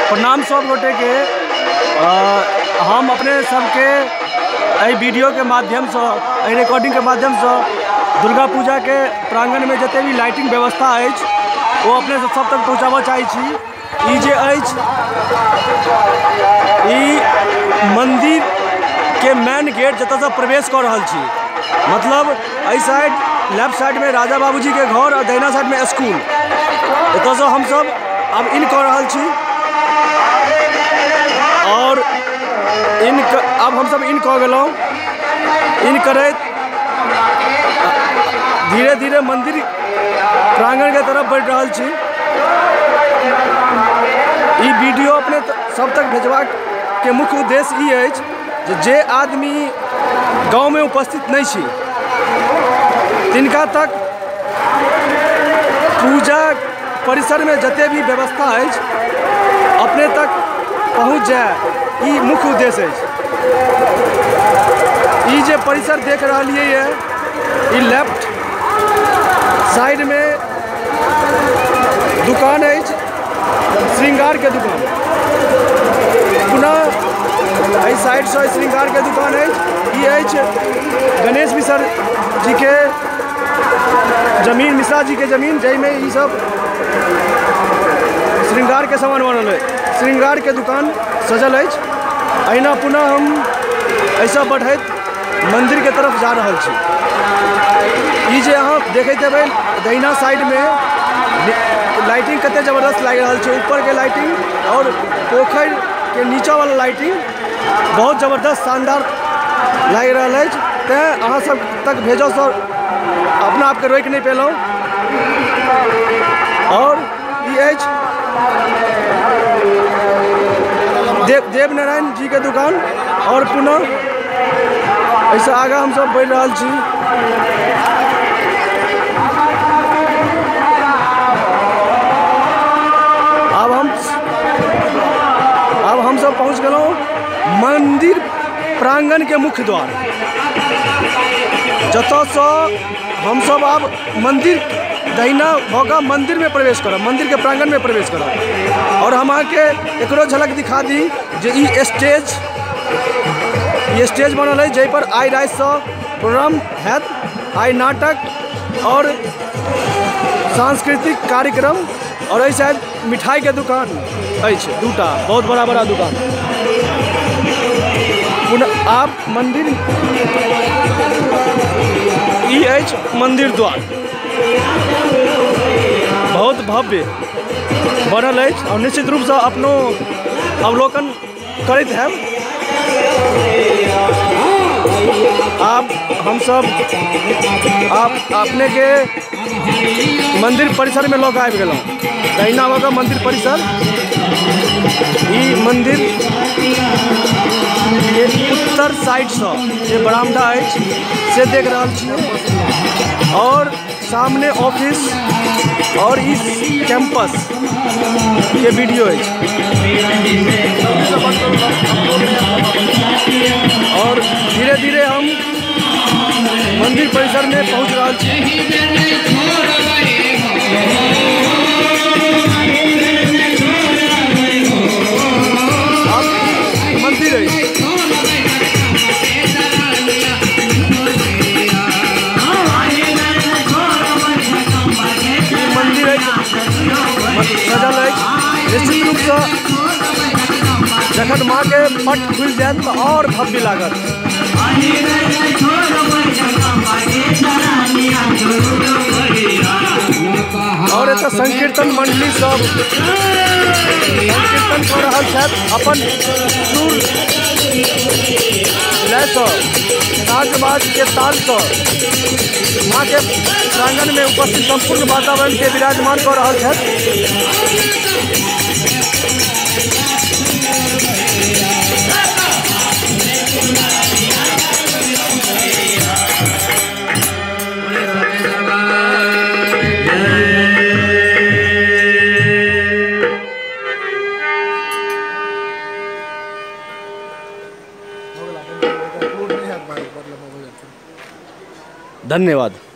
प्रणाम सब गोटे के। हम अपने सबके वीडियो के माध्यम से रिकॉर्डिंग के माध्यम से दुर्गा पूजा के प्रांगण में जते भी लाइटिंग व्यवस्था है वो अपने सब तक पहुँचाबऽ चाहै छी। ई जे मंदिर के मेन गेट जतऽ से प्रवेश कर रहल छी, मतलब एहि साइड लेफ्ट साइड में राजा बाबूजी के घर और दहिना साइड में स्कूल, एतऽ से हम सब अब इन कर रहल छी और अब हम सब इन कऽ गेलहुँ। इन करैत धीरे धीरे मंदिर प्रांगण के तरफ बढ़ि रहल छी। ई वीडियो अपने सब तक भेजबाक के मुख्य उद्देश्य ई अछि जे आदमी गाँव में उपस्थित नहीं छी तिनका तक पूजा परिसर में जते भी व्यवस्था है अपने तक पहुँच जाए, ई मुख्य उद्देश्य है। ई जे परिसर देख रही है ई लेफ्ट साइड में दुकान है, श्रृंगार के दुकान। पुनः इस साइड से श्रृंगार के दुकान है। ये गणेश मिश्र जी के जमीन, मिश्रा जी के जमीन, जैमें ये सब श्रृंगार के सामान बनल है। श्रृंगार के दुकान सजल है। अहिना पुनः हम ऐसा बढ़त मंदिर के तरफ जा रहा छी। ये जे अहाँ देखते हेबै दहिना साइड में लाइटिंग कते जबरदस्त लग रहा है। ऊपर के लाइटिंग और पोखर के नीचा वाला लाइटिंग बहुत जबरदस्त शानदार लग रहा है। तैं अहाँ सब तक भेजो सर अपना आप के रोक नहीं पेलहुँ। और ये देव नारायण जी के दुकान और पुनः ऐसा आगा हम सब बढ़ रहा छी। अब हम सब पहुँच गए मंदिर प्रांगण के मुख्य द्वार, जतऽ से हम सब अब मंदिर दहिना होगा मंदिर में प्रवेश करब, मंदिर के प्रांगण में प्रवेश करब। और हम आके एकरो झलक दिखा दी जे ई स्टेज बनल है, जै पर आई रात से प्रोग्राम हैत, आई नाटक और सांस्कृतिक कार्यक्रम। और ऐसे मिठाई के दुकान दूटा बहुत बड़ा बड़ा दुकान। पुनः आप मंदिर मंदिर द्वार बहुत भव्य बनल है और निश्चित रूप से अपनो अवलोकन करते हैं। आप हम सब आप अपने के मंदिर परिसर में लोग आबि गेलहुँ। दहिना होगा मंदिर परिसर। ई मंदिर के उत्तर साइड से बरामदा है से देख रहा छी और सामने ऑफिस और इस कैंपस के वीडियो है। और धीरे धीरे हम मंदिर परिसर में पहुंच रहा छी। मंदिर है सजल है। निश्चित रूप से जखन माँ के पट खुल जाए तो और भव्य लागत। और एतऽ संकीर्तन मंडली सब संकीर्तन कर रहा है अपन सुर लय साजबाज के ताल से माँ के प्रांगण में उपस्थित संपूर्ण वातावरण के विराजमान कर रहा है। धन्यवाद।